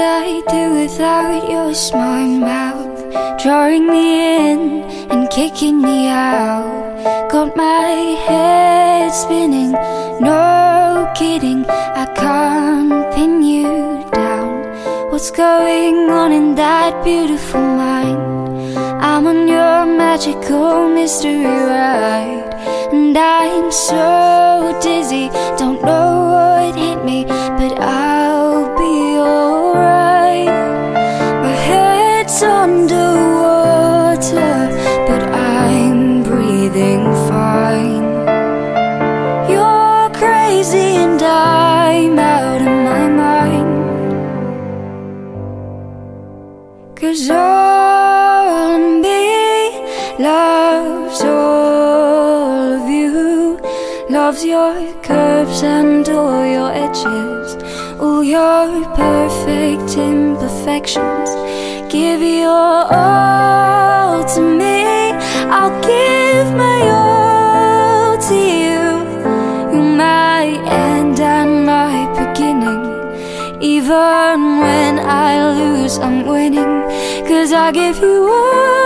I do without your smart mouth? Drawing me in and kicking me out. Got my head spinning, no kidding, I can't pin you down. What's going on in that beautiful mind? I'm on your magical mystery ride, and I'm so dizzy, don't know what hit me, but I'll be alright. My head's underwater, but I'm breathing fine. You're crazy and I'm out of my mind. 'Cause all of me loves all of you, loves your curves and all your edges, all your perfect imperfections. Give your all to me, I'll give my all to you. You're my end and my beginning. Even when I lose, I'm winning, 'cause I give you all